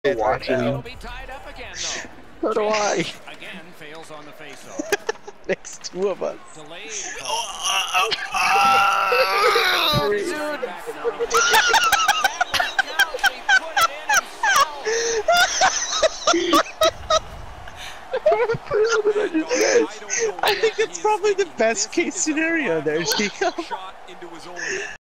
watching him. So do I. Again, fails on the face-off. Next two of us. Delayed. I think it's probably the best case scenario there, Chico.